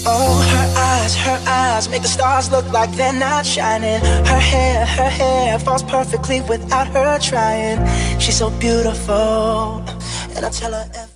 Oh, her eyes make the stars look like they're not shining. Her hair falls perfectly without her trying. She's so beautiful, and I tell her every